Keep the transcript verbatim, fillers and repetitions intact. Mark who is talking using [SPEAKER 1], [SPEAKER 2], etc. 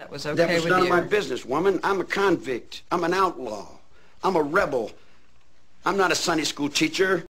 [SPEAKER 1] That was okay
[SPEAKER 2] That was
[SPEAKER 1] with
[SPEAKER 2] none
[SPEAKER 1] you?
[SPEAKER 2] of my business, woman. I'm a convict. I'm an outlaw. I'm a rebel. I'm not a Sunday school teacher.